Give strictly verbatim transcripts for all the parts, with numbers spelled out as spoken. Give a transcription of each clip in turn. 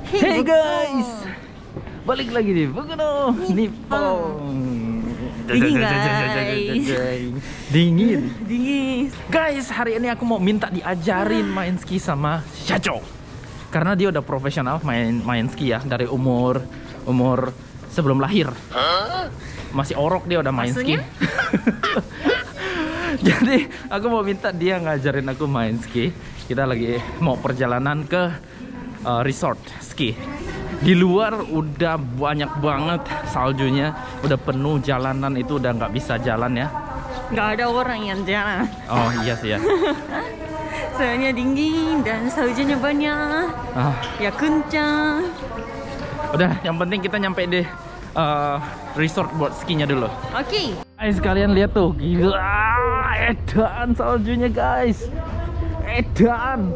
Hey guys, balik lagi di Bogono Nippon. Dingin guys. Dingin. Dingin. Guys, hari ini aku mau minta diajarin main ski sama Shacho. Karena dia udah profesional main main ski ya dari umur umur sebelum lahir. Masih orok dia udah main Maksudnya? ski. Jadi aku mau minta dia ngajarin aku main ski. Kita lagi mau perjalanan ke uh, resort ski. Di luar udah banyak banget saljunya, udah penuh jalanan itu udah nggak bisa jalan ya. Nggak ada orang yang jalan. Oh iya sih ya. Soalnya dingin dan saljunya banyak. Ah, Ya kencang. udah, yang penting kita nyampe di uh, resort buat skinya dulu. Oke. Guys, kalian lihat tuh, gila, edan saljunya guys, edan.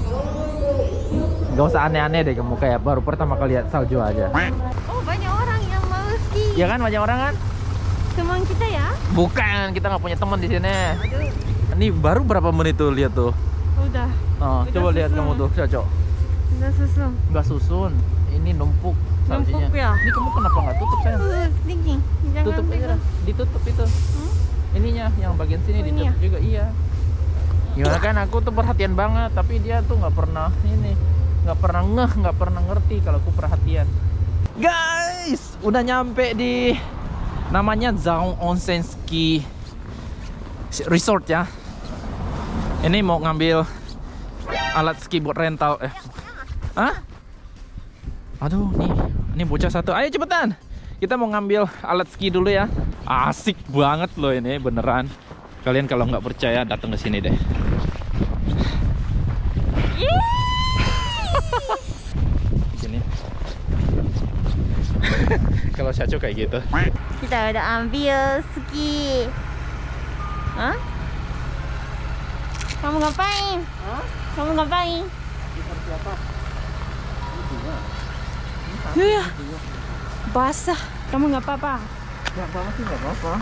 Gak usah aneh-aneh deh kamu, kayak baru pertama kali lihat salju aja. Oh, banyak orang yang mau ski. Ya kan, banyak orang kan? Teman kita ya? Bukan, kita nggak punya teman di sini. Aduh. Ini baru berapa menit tuh lihat tuh. Udah. Oh, Udah coba lihat susun. kamu tuh, Caco. Udah susun. Nggak susun, ini numpuk saljunya. Numpuk ya? Ini kamu kenapa nggak tutup sayang? Uh, dingin. Jangan Tutup aja, pegang. dah. Ditutup itu. Hmm? Ininya, yang bagian sini Oh, ini ditutup ya? juga, iya. Gimana kan, aku tuh perhatian banget, tapi dia tuh nggak pernah ini, nggak pernah ngeh, nggak pernah ngerti kalau aku perhatian. Guys, udah nyampe di namanya Zaon Onsen Ski Resort ya. Ini mau ngambil alat ski buat rental. Eh, hah? Aduh, nih, ini bocah satu. Ayo cepetan. Kita mau ngambil alat ski dulu ya. Asik banget loh ini, beneran. Kalian kalau nggak percaya datang ke sini deh. Sini. Kalau Shacho kayak gitu. Kita udah ambil ski. Hah? Kamu ngapain? Hah? Kamu ngapain? Siapa? Iya. Basah. Kamu nggak apa-apa? Nggak apa-apa sih, nggak apa-apa.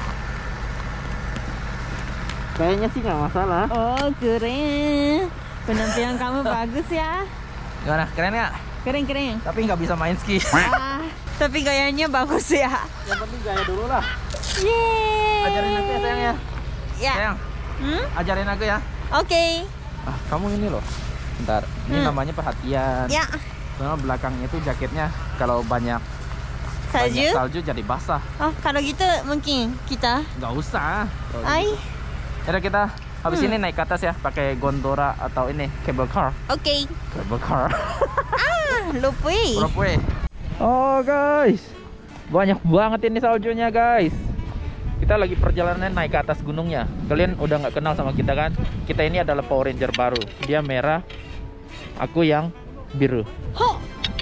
Kayaknya sih nggak masalah. Oh, keren. Penampilan kamu bagus ya. Gimana? Keren nggak? Keren keren. Tapi nggak bisa main ski. Ah, tapi gayanya bagus ya. Yang penting gaya dulu lah. Yeay. Ajarin aku ya sayang ya. Ya. Sayang, Hmm? ajarin aku ya. Oke. Ah, kamu ini loh. Bentar, ini Hmm. namanya perhatian. Ya. Soalnya belakangnya itu jaketnya kalau banyak Salju? banyak salju jadi basah. Oh, kalau gitu mungkin kita. Nggak usah. Kalau Ay. gitu. Yaudah, kita habis Hmm. ini naik ke atas ya, pakai gondola atau ini cable car. Oke. Cable car. Ah, lupi. Propway. Oh guys, banyak banget ini saljunya guys. Kita lagi perjalanan naik ke atas gunungnya. Kalian udah nggak kenal sama kita kan? Kita ini adalah Power Ranger baru. Dia merah, aku yang biru. Ho.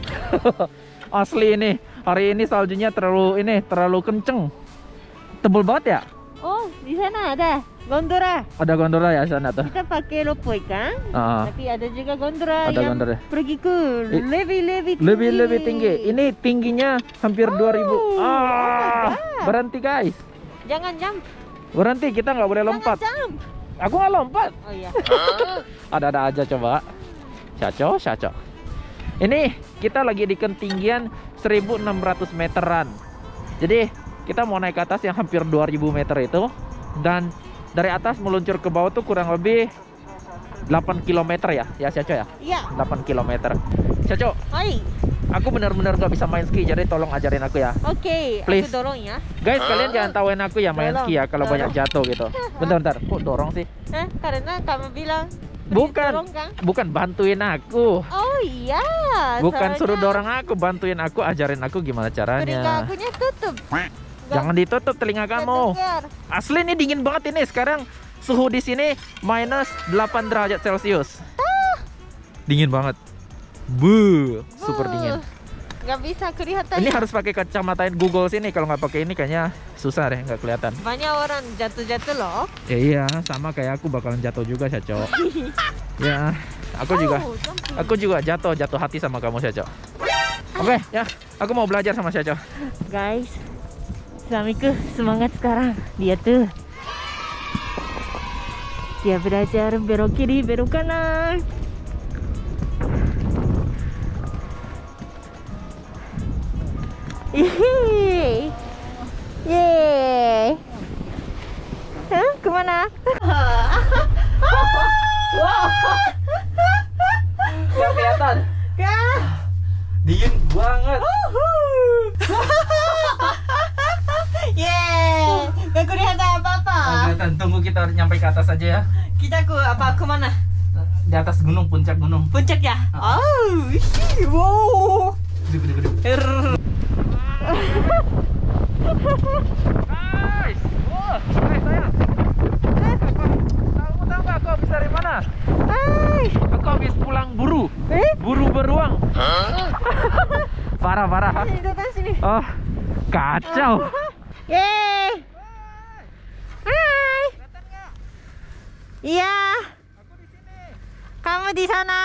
Asli ini, hari ini saljunya terlalu ini terlalu kenceng, tebel banget ya. Oh, di sana ada gondola. Ada gondola ya sana tuh. Kita pakai lopoi kan? Ah, Tapi ada juga gondola Ada yang gondola. pergi ke Eh, lebih-lebih tinggi. lebih lebih tinggi. Ini tingginya hampir dua ribu. Oh, Ah, oh my God. berhenti guys. Jangan jump. Berhenti, kita nggak boleh lompat. Jangan jump. Aku nggak lompat. Oh iya. Ada-ada aja coba. Caco, caco. Ini kita lagi di ketinggian seribu enam ratus meteran. Jadi kita mau naik ke atas yang hampir dua ribu meter itu. Dan dari atas meluncur ke bawah tuh kurang lebih delapan kilometer ya. Ya Caco ya? Iya. delapan kilometer. Caco, Hai. aku benar-benar nggak bisa main ski. Jadi tolong ajarin aku ya. Oke, Please. aku dorong ya. Guys, kalian jangan tawain aku ya main Dorong, ski ya kalau dorong. banyak jatuh gitu. Bentar-bentar, kok dorong sih? Hah? Karena kamu bilang Bukan, dorong kan? bukan bantuin aku. Oh iya. Bukan suruh soalnya dorong aku, bantuin aku, ajarin aku gimana telinga caranya. akunya tutup. Jangan ditutup telinga Nggak kamu. dengar. Asli ini dingin banget ini. Sekarang suhu di sini minus delapan derajat Celcius. Dingin banget. Bu, super Uh, dingin. Nggak bisa kelihatan. Ini harus pakai kacamata Google sini. Kalau nggak pakai ini kayaknya susah deh, nggak kelihatan. Banyak orang jatuh-jatuh loh. Ya iya, sama kayak aku bakalan jatuh juga, Caco. Ya, aku juga. Oh, jumping. Aku juga jatuh, jatuh hati sama kamu, Caco. Oke, ya. Aku mau belajar sama Caco. Guys, suamiku semangat sekarang. Dia tuh. Dia belajar belok kiri, belok kanan. Yeay. Yeay. Hah? Kemana? Nggak kelihatan. Kak. Dingin banget. Yeay. Aku lihat apa-apa. Nggak kelihatan. Tunggu kita nyampe ke atas aja ya. Kita ke apa? Kemana? Di atas gunung, puncak gunung. Puncak ya? Oh, ih, wow. Duduk, duduk, duduk. Er. Guys, wah, guys sayang. Kamu tahu nggak aku habis dari mana? Hai. Aku habis pulang buru, Eh? buru beruang. Parah, parah. Sini, datang sini. Oh, kacau. Yeay. Hai. Iya. Aku di sini. Kamu di sana.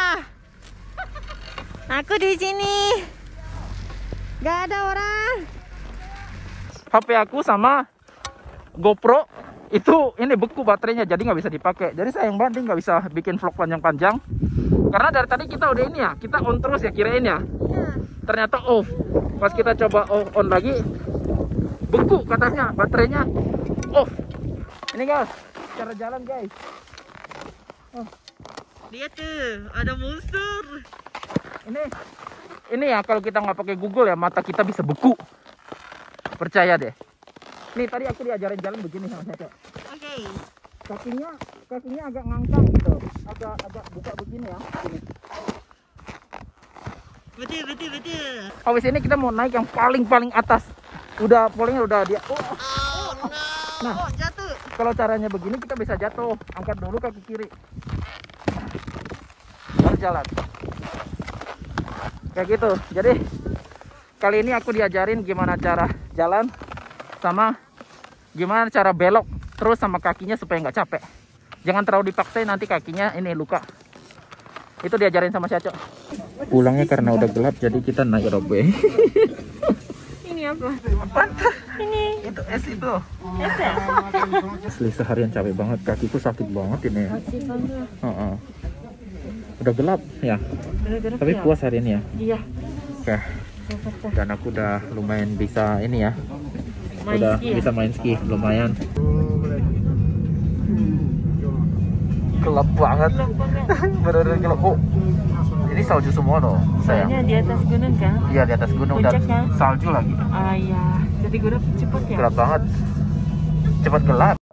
Aku di sini. Gak ada orang. H P aku sama GoPro itu ini beku baterainya, jadi nggak bisa dipakai. Jadi sayang banget nggak bisa bikin vlog panjang-panjang. Karena dari tadi kita udah ini ya, kita on terus ya kirain ya. Ternyata off. Pas kita coba on, on lagi, beku katanya baterainya off. Ini guys, cara jalan guys. Oh, Lihat tuh, ada monster. ini ini ya kalau kita nggak pakai Google ya mata kita bisa beku. Percaya deh. Nih tadi aku diajarin jalan begini sama Caca. Oke. Kakinya kakinya agak ngangkang gitu, agak agak buka begini ya. Gini. Betul, betul, betul. Habis ini kita mau naik yang paling paling atas. Udah polanya udah dia. Oh. Nah, Oh, jatuh. kalau caranya begini kita bisa jatuh. Angkat dulu kaki kiri. Baru jalan. Kayak gitu. Jadi kali ini aku diajarin gimana cara jalan sama gimana cara belok terus sama kakinya supaya nggak capek. Jangan terlalu dipaksain, nanti kakinya ini luka. Itu diajarin sama Caco. Pulangnya karena udah gelap jadi kita naik robek. Ini apa? Pantat. Ini Itu es itu. es ya? Asli seharian capek banget, kakiku sakit banget ini. Masih panas. Heeh. Udah gelap ya. Gara-gara Tapi ya? puas hari ini ya. Iya. Oke. Dan aku udah lumayan bisa ini ya. Main udah ski ya? bisa main ski lumayan. Gelap banget. Gelap banget. Bener-bener gelap. Oh, ini salju semua loh, sayang. Soalnya di atas gunung kan? Iya di atas gunung dan Puncaknya? salju lagi. Ah iya. Jadi gelap cepat ya? Gelap banget. Cepat gelap.